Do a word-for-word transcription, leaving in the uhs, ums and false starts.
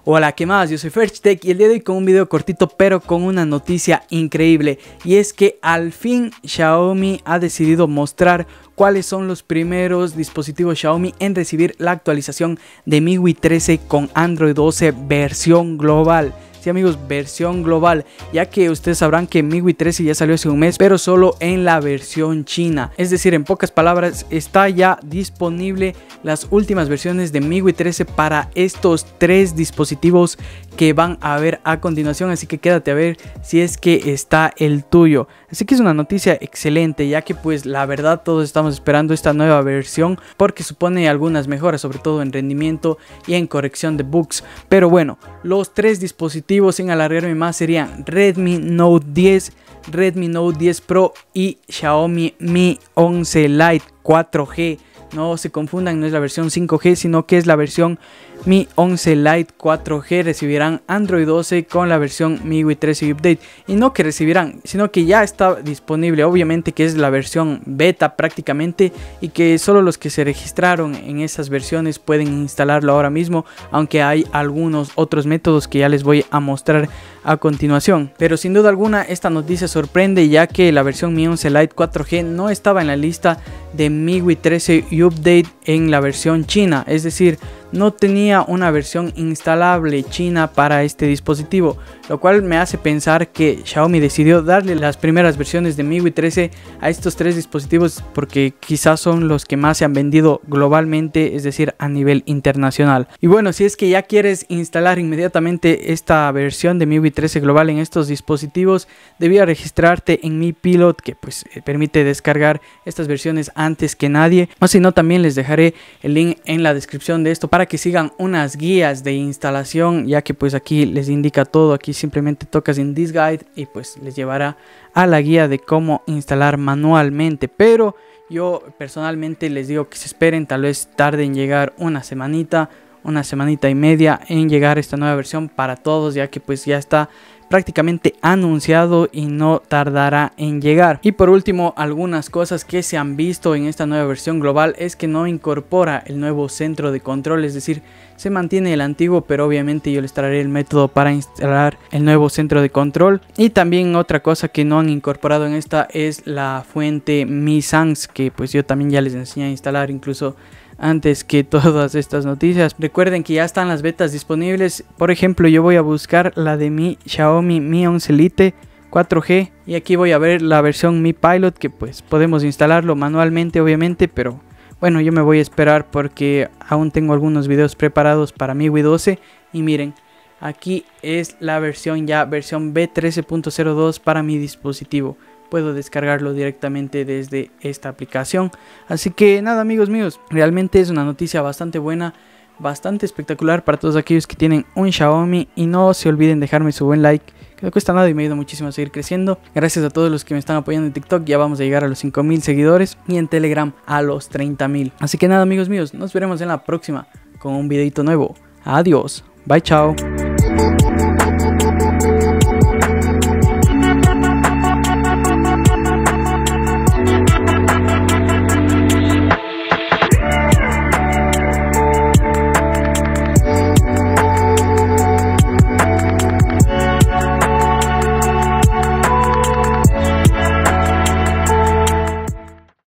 Hola, ¿qué más? Yo soy Ferchtech y el día de hoy con un video cortito pero con una noticia increíble, y es que al fin Xiaomi ha decidido mostrar cuáles son los primeros dispositivos Xiaomi en recibir la actualización de M I U I trece con Android doce versión global. Sí, amigos, versión global, ya que ustedes sabrán que M I U I trece ya salió hace un mes, pero solo en la versión china. Es decir, en pocas palabras, está ya disponible las últimas versiones de M I U I trece para estos tres dispositivos que van a ver a continuación, así que quédate a ver si es que está el tuyo. Así que es una noticia excelente, ya que pues la verdad todos estamos esperando esta nueva versión porque supone algunas mejoras, sobre todo en rendimiento y en corrección de bugs. Pero bueno, los tres dispositivos, sin alargarme más, serían Redmi Note diez, Redmi Note diez Pro y Xiaomi Mi once Lite cuatro G. No se confundan, no es la versión cinco G, sino que es la versión Mi once Lite cuatro G. Recibirán Android doce con la versión M I U I trece Update. Y no que recibirán, sino que ya está disponible. Obviamente que es la versión beta prácticamente, y que solo los que se registraron en esas versiones pueden instalarlo ahora mismo, aunque hay algunos otros métodos que ya les voy a mostrar a continuación. Pero sin duda alguna esta noticia sorprende, ya que la versión Mi once Lite cuatro G no estaba en la lista de M I U I trece Update en la versión china, es decir, no tenía una versión instalable china para este dispositivo, lo cual me hace pensar que Xiaomi decidió darle las primeras versiones de M I U I trece a estos tres dispositivos porque quizás son los que más se han vendido globalmente, es decir, a nivel internacional. Y bueno, si es que ya quieres instalar inmediatamente esta versión de M I U I trece global en estos dispositivos, debías registrarte en Mi Pilot, que pues permite descargar estas versiones antes que nadie. O si no, también les dejaré el link en la descripción de esto para que sigan unas guías de instalación, ya que pues aquí les indica todo. Aquí simplemente tocas en This Guide y pues les llevará a la guía de cómo instalar manualmente. Pero yo personalmente les digo que se esperen, tal vez tarde en llegar una semanita, una semanita y media en llegar esta nueva versión para todos, ya que pues ya está prácticamente anunciado y no tardará en llegar. Y por último, algunas cosas que se han visto en esta nueva versión global es que no incorpora el nuevo centro de control, es decir, se mantiene el antiguo, pero obviamente yo les traeré el método para instalar el nuevo centro de control. Y también otra cosa que no han incorporado en esta es la fuente Mi Sans, que pues yo también ya les enseñé a instalar incluso antes que todas estas noticias. Recuerden que ya están las betas disponibles. Por ejemplo, yo voy a buscar la de mi Xiaomi Mi once Lite cuatro G y aquí voy a ver la versión Mi Pilot, que pues podemos instalarlo manualmente obviamente, pero bueno, yo me voy a esperar porque aún tengo algunos videos preparados para M I U I doce. Y miren, aquí es la versión ya, versión B trece punto cero dos para mi dispositivo. Puedo descargarlo directamente desde esta aplicación. Así que nada, amigos míos, realmente es una noticia bastante buena, bastante espectacular para todos aquellos que tienen un Xiaomi. Y no se olviden dejarme su buen like, que no cuesta nada y me ayuda muchísimo a seguir creciendo. Gracias a todos los que me están apoyando en TikTok, ya vamos a llegar a los cinco mil seguidores, y en Telegram a los treinta mil. Así que nada, amigos míos, nos veremos en la próxima con un videito nuevo. Adiós, bye, chao.